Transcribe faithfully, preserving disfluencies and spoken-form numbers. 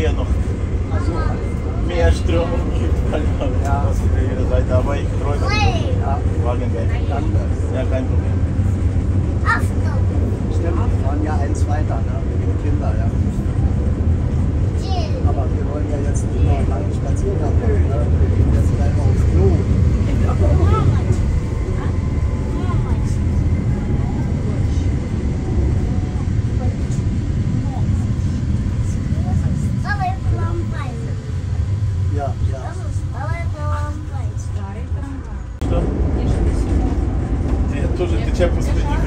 hier noch mehr Strömung gibt, halt ja. Aus jeder Seite. Aber ich freue mich. Ja, Wagengeld. Danke. Ja, kein Problem. Stimmt, wir fahren ja eins weiter, ne? Mit den Kindern, ja. Aber wir wollen ja jetzt nicht noch einen langen Spaziergang machen, ne? Wir gehen jetzt gleich mal aufs Klo. Ja, ja. Тоже тече по средите